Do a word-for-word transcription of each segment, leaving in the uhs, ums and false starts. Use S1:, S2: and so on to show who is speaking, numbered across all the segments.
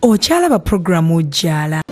S1: Ochalaba programu ojala.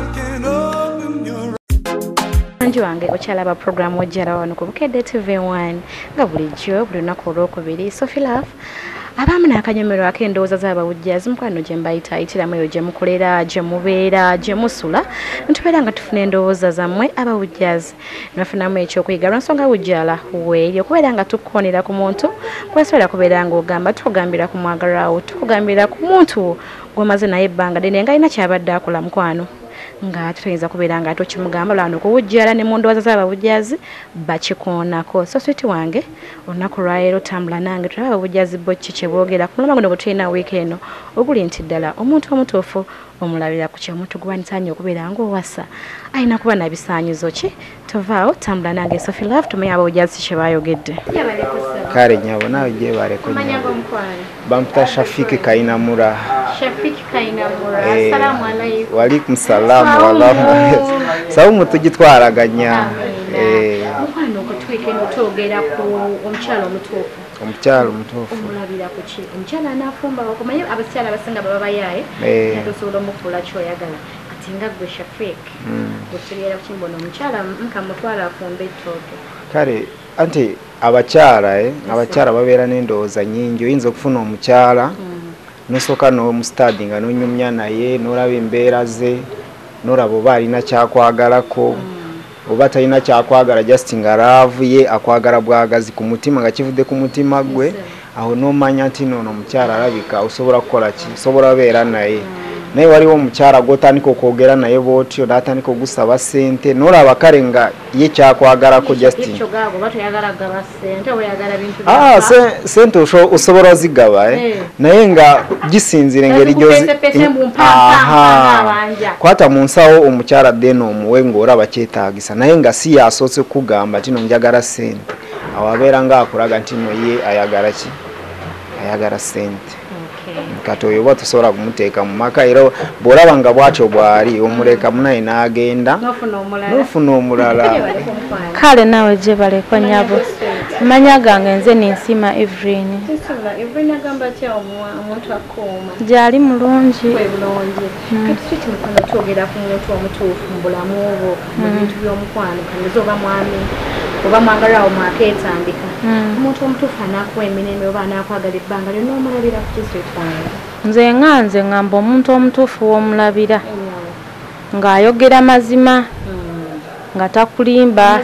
S2: Anju wange ochalaba programu ojala wano ku Bukedde T V one nga bulijjo buli lunaku olwokubiri. Sophie Love abamu n'akanyomero ak'endowooza z'abawujjazi mukwano gye mbayita ayitiramu eyo gye mukolera gye mubeera gye musula ntubeera nga tufuna endowooza zammwe abawujjazi nafunamu ekyokuyiga lwansonga wujjala weeri okubeera nga tukkoonera ku muntu kwesobola kubeera ng'ogamba tukugambira ku mwagalirawo tukugambira ku muntu gw'omaze naye ebbanga ddene nga alina kyabadde akola mukwano nga tutayinza kubeera nga tokimugamba lwano kuwujjala ne mu ndowooza z'abawujjazi bakikoonako. So switi wange olunaku lwaleero tambula nange tulaba abawujjazi bo ki kye boogera ku mulama guno bwe tulina wiiki eno oguli nti ddala omuntu omutuufu omulabira ku kye omuntu gwanitanye okubeera ng'owasa alina kuba na bisaanyizo ki tovaawo tambula nange Sophie Love tumanye abawujjazi kye baayogedde.
S3: Kale nyabo nawe gye baleko bamputa Shafiki Kainamura.
S2: Shafiki Kainamura. Assalamu alaykum.
S3: Wa alaykum salaam wa rahmatullahi. Saumu tugitwaraganya.
S2: Eh. Mukwano ko twike notogera ku omukyalo omutuufu.
S3: Omukyalo omutuufu.
S2: Omulabira ku ki? Omukyala anafumba bakomanye abakyala abasinga baba bayaye. Yatosobola omukula kyoyagala. Ati nga gwe Shafiki. Gutiriera kukimbona omukyala nkamutwala afumbe ettooke.
S3: Kale anti abakyala eh abakyala babeera n'endowooza nnyingi oyinza okufuna omukyala nosoka n'omustudy nga nonyumya naye n'olaba embeera ze n'olaba oba alina kyakwagalako oba talina kyakwagala just nga laavu ye akwagala bwagazi ku mutima nga kivudde ku mutima gwe aho n'omanya nti noono omukyala alabika osobola kukola ki osobola beera naye naye waliwo omukyala gw'otandika okwogera naye bw'otyo n'atandika ogusaba ssente n'olaba kale nga ye kyakwagalako justin ah ssente osobola zigaba eh naye nga gisinzira engeri gyozi kwata mu nsawo omukyala ddene omuwe ng'olaba kyetaagisa naye nga si yasoose kugamba tino njagala ssente awo abeera ng'akulaga nti no ye ayagala ki ayagala ssente kati oyo bwa tusobola kumuteeka mu maka era bw'olaba nga bw'atyo bw'ali omuleka munaye n'agenda n'ofuna omulala.
S4: Kale nawe gye baleko nyabo manya gange nze ninsima Evelyn gyali mulungi
S2: twogera ku muntu omutuufu mu bulamu obwo mu bintu by'omukwano kandiza oba mwami oba mwagalirawo mwakeetandika omuntu omutuufu anaakuwa emirembe oba anaakwagala ebbanga lyonna omulabira ku kiswiti wange.
S4: Nze nga nze ngamba omuntu omutuufu w'omulabira ng'ayogera mazima nga takulimba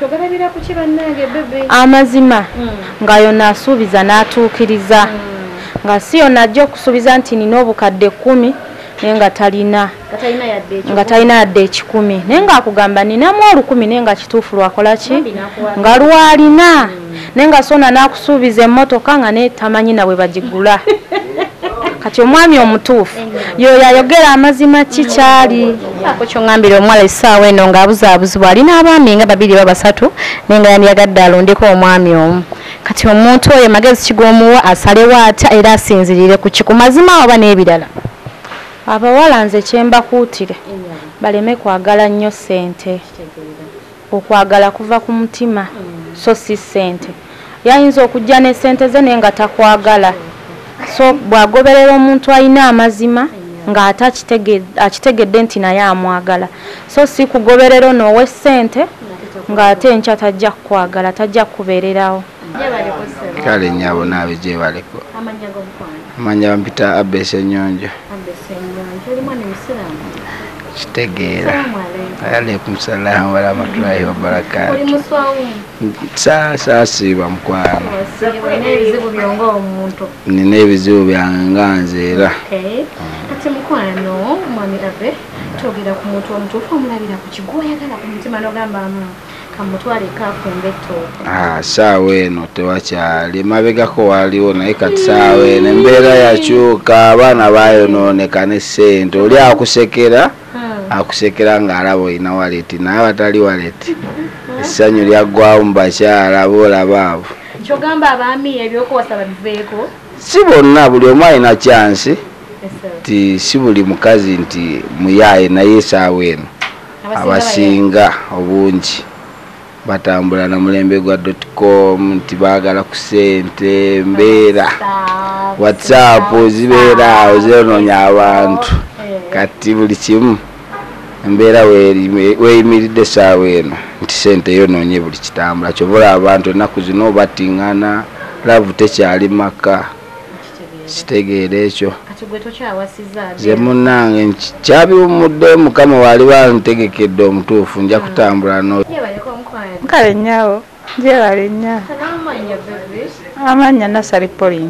S4: amazima nga yonna asuubiza n'atuukiriza nga si yonna ajja okusuubiza nti nina obukadde kkumi naye nga talina nga talina yadde ekikumi naye ng'akugamba ninamu olukumi naye nga kituufu lwakola ki nga lwalina naye nga sona n'akusuubiza emmotoka nga naye tamanyi nawe bagigula. Kati omwami omutuufu yoyo ayogera amazima kikyali ako kyongambira omuwala essaawa eno ng'abuzaabuzibwa alina abaami nga babiri oba basatu naye nga yandiyagadde alondeko omwami omu. Kati omuntu oyo magezi kigoomuwa asalewo atya era asinzirire ku kiku mazima oba n'ebirala. Abawala nze kyembakuutire baleme kwagala nnyo ssente. Okwagala kuva ku mutima so si ssente. Yayinza okujja ne ssente ze naye nga takwagala. So bwagoberera omuntu alina amazima nga ate akitegedde nti naye amwagala. So si kugoberera onoowe ssente nga ate enkya tajja kukwagala tajja kukubeererawo.
S3: Kale nyabo naawe gye baleko amanya bampita Abese Nyonjo. Kitegeera alaykum salaam wa rahmatullahi wa barakatuh. Sasa siba mukwano nina ebizibu byange nga nze era.
S2: Kati mukwano mwami Abe twogera ku muntu omutuufu omulabira ku kigo oyagala ku mutima n'ogamba kamutwale kafumbe ettooke.
S3: Ah, saawa eno tewakyali mabegako waliwo naye kati saawa eno embeera yakyuka abaana baayonooneka ne ssente oli akusekera akusekera ng'alaba olina waleti naye abatali waleti essanyu lyaggwawo mu bakyala boolaba abo.
S2: Kyogamba abaami ebyokuwasaba biveeko
S3: si bonna buli omu alina kyansi ti si buli mukazi nti muyaaye naye saawa eno abasinga obungi batambula na mulembe gwa dot com nti baagala ku ssente mbeera WhatsApp zibeera awo ziyonoonya abantu
S5: kati buli kimu embeera weeyimiridde essaawa eno nti sente yonoonye buli kitambula kyobola abantu ennaku zino batingana laavu tekyali maka kitegeera ekyo ze munnange kyabiwummudde mukama waali wantegekedde omutuufu nja kutambula no
S6: nkale nnyawo njeebala nnyo amannya Nasali Pauline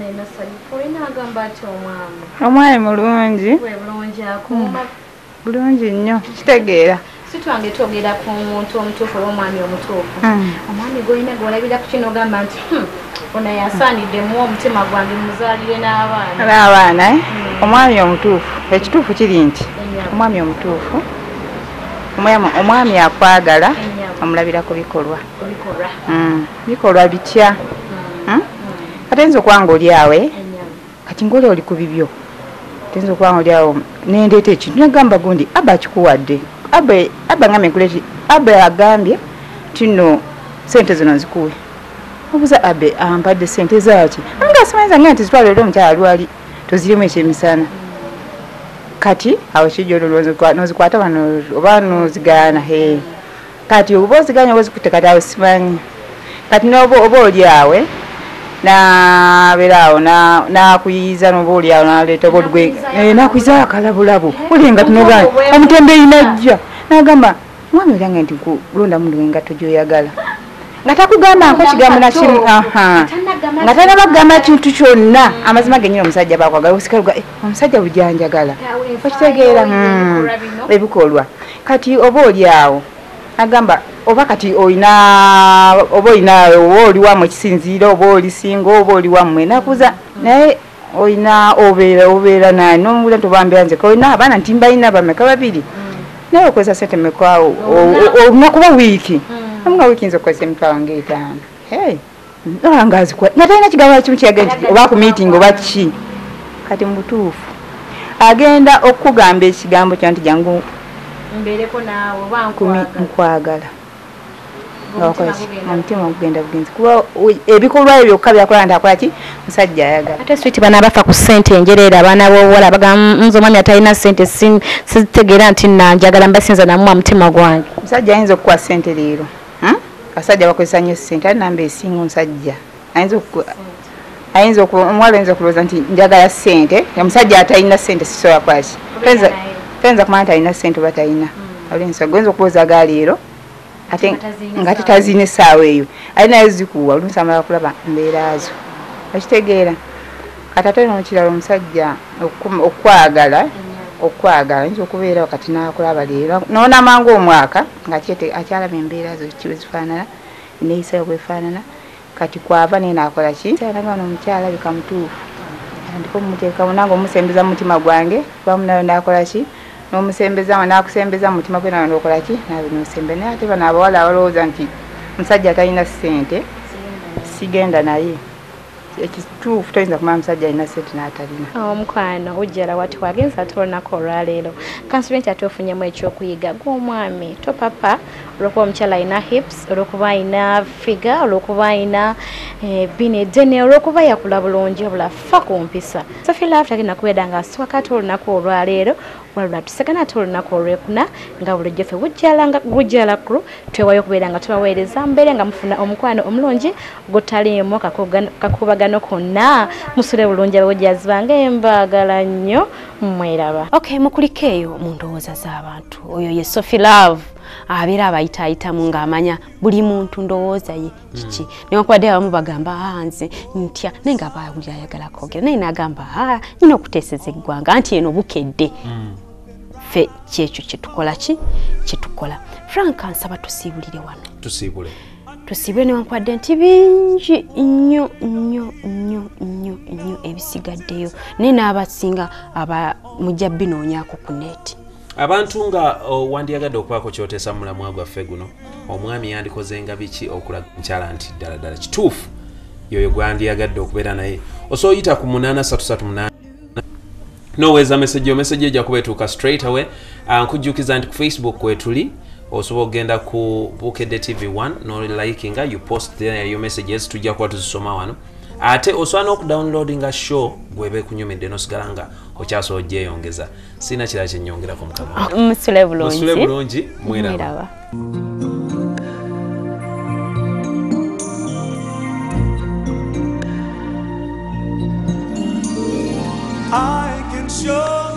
S6: omwami mulungi bulungi nnyo kitegeera
S2: sitwange twogera ku muntu omutuufu oba omwami omutuufu omwami gwolina gwolabira ku kino ogamba nti ono yasaaniddemu omutima gwange muzaalire n'abaana
S6: n'abaana omwami omutuufu ekituufu kiri nti omwami omutuufu omwami akwagala omulabira ku bikolwa bikolwa bitya kati nza okwanga oli awe kati ngoli oli ku bibyo tenza okwanga oli awo nendeeta ekintu nagamba gundi aba akikuwadde aba ngambe nkuleti aba agambye tino sente zino nzikuwe obuza abe ampadde sente zaaki anga simanyiza nga nti zitwala oli omukyala lwali tozirimu ekyemisana kati awo kijolo nozikwata wano oba nozigaana he kati oba oziganya oba ozikutte kati awo simanyi kati noba oba oli awe nabeeraawo nakuyiiza noba oli awo naleeta oba olugwe nakuyiza akalabulabu olinga tunoga omutembeeyi najja nagamba mwami olyange nti kulonda mundu engatto gyoyagala nga takugamba nko kigambo nakimu nga tanabagamba kintu kyonna amazima genyini omusajja bakwagala osikaluga omusajja bujanjagala okitegeera ebikolwa kati oba oli awo agamba oba kati olina oba olina oba oli wamu ekisinziiro oba oli singa oba oli wamu nakuza naye olina obeera obeera naye nomubula nti obambira nze olina abaana nti mbalina bameka babiri naye okozesa sente mekwawo olunakuba wiiki nga wiiki nza okukozesa emitwalo ng'etaano nga azikwa nga talina kigambo kimu kyagenda oba ku meeting oba ki kati mu butuufu agenda okukugamba ekigambo kyo nti jangu
S2: mbeereko naawe oba
S6: nkwagala omutima ogenda bugenzi kuba ebikolwa ebyo byokka byakola nti akola ki musajja ayagala
S2: ate switi bana abafa ku ssente enjereera abaana b'obuwala bagamba nze omwami atalina ssente sizitegeera nti nanjagala mbasinza namuwa mutima gwange
S6: musajja ayinza okukuwa ssente leero abasajja bakozesa nnyo ssente ali namba esinga omusajja ayinza omuwala ayinza okulowooza nti njagala ssente omusajja atalina ssente sisobola kwaki tayinza kumanya nti alina ssente oba talina gwenza okulowooza ga leero ate nga tetazina essaawa eyo ali nayo zikuwa oluusi amala kulaba mbeeraazo okitegeera kati ate nokirala omusajja okwagala okwagala ayinza okubeera wakati nakulaba leero noonamangu omwaka nga akyalaba embeeraazo kiwezifaanana neeyisayo bwefaanana kati kwava naye nakola ki alabana omukyala bikamutuufu andiko mumuteekamu nange omusembeza mu mutima gwange kubamu nayo nakola ki n'omusembeza nakusembeza mu mutima gwe nawe nokola ki nawe nosembe naye ate bano abawala abalowooza nti omusajja atalina ssente sigenda naye ekituufu toyinza kumanya musajja alina ssente n'atalina
S2: omukwano ujjala wati wagenza ate olunaku olwaleero kansule nti ate ofunyemu ekyokuyiga gw'omwami topapa olwokuba omukyala alina hips olwokuba alina figa olwokuba alina bine dene olwokuba yakula bulungi obula fa ku mpisa sofilaf tagenda kubeera nga asiwaka ate olunaku olwaleero walula tusagana ate olunaku olwekuna nga bulijjo ffe bujjala nga bujjala kulu twewayo okubeera nga tubaweereza mbeere nga mufuna omukwano omulungi gutaliimu kakubagano konna musule bulungi abawujjazi bange mbagala nnyo mweraba okay mukuliko eyo mu ndowooza z'abantu oyo ye Sophie Love abeera abayitaayitamu ng'amanya buli muntu ndowooza ye kiki newankubadde abamu bagamba nze ntya naye nga baawulira ayagala kwogera naye n'agamba nina okuteeseza eggwanga anti eno bukedde ffe kyekyo kyetukola ki kyetukola Frank ansaba tusiibulire wano
S7: tusiibule
S2: tusiibule newankubadde nti bingi nnyo nnyo nnyo nnyo nnyo ebisigaddeyo naye n'abasinga mujja binoonyaako ku neeti
S7: abantu nga wandiyagadde okubaako kyoteesa mu mulamwa gwaffe guno omwami yandikozenga biki okulaga omukyala nti ddala ddala kituufu yoyo gwandiyagadde okubeera naye osobola oyita ku munaana satu satu munaana noweeza message yo message ejja kuba etuuka straight away nkujjukiza nti ku Facebook kwetuli osobola okugenda ku Bukedde T V one no likinga you post there your messages tujja kuba tuzisoma wano ate osobola n'okudownloadinga show gweba ekunyumidde nosigala nga okyasobola ogyeyongeza. Sina kirala kyennyongerako mukama.
S2: Musule bulungi.
S7: Musule bulungi mweraba.
S8: I can show